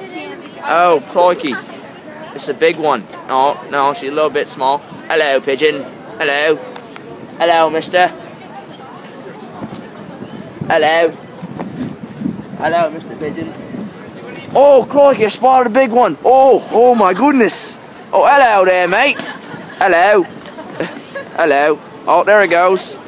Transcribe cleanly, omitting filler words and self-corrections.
Oh, crikey. It's a big one. Oh, no, she's a little bit small. Hello, Pigeon. Hello. Hello, mister. Hello. Hello, Mr. Pigeon. Oh, crikey, I spotted a big one. Oh my goodness. Oh, hello there, mate. Hello. Hello. Oh, there it goes.